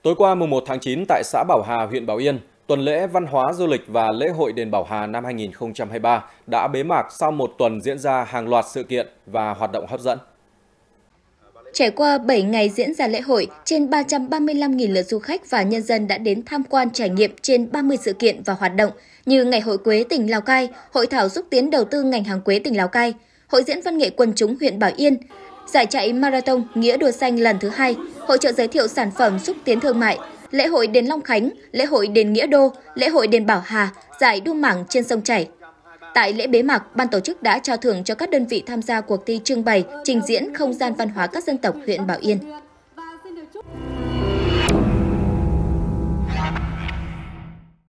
Tối qua mùng 1 tháng 9 tại xã Bảo Hà, huyện Bảo Yên, tuần lễ văn hóa du lịch và lễ hội đền Bảo Hà năm 2023 đã bế mạc sau một tuần diễn ra hàng loạt sự kiện và hoạt động hấp dẫn. Trải qua 7 ngày diễn ra lễ hội, trên 335.000 lượt du khách và nhân dân đã đến tham quan trải nghiệm trên 30 sự kiện và hoạt động như Ngày hội quế tỉnh Lào Cai, Hội thảo xúc tiến đầu tư ngành hàng quế tỉnh Lào Cai, Hội diễn văn nghệ quần chúng huyện Bảo Yên, giải chạy marathon Nghĩa đua xanh lần thứ 2, hội chợ giới thiệu sản phẩm xúc tiến thương mại, lễ hội đền Long Khánh, lễ hội đền Nghĩa Đô, lễ hội đền Bảo Hà, giải đua mảng trên sông chảy. Tại lễ bế mạc, ban tổ chức đã trao thưởng cho các đơn vị tham gia cuộc thi trưng bày, trình diễn không gian văn hóa các dân tộc huyện Bảo Yên.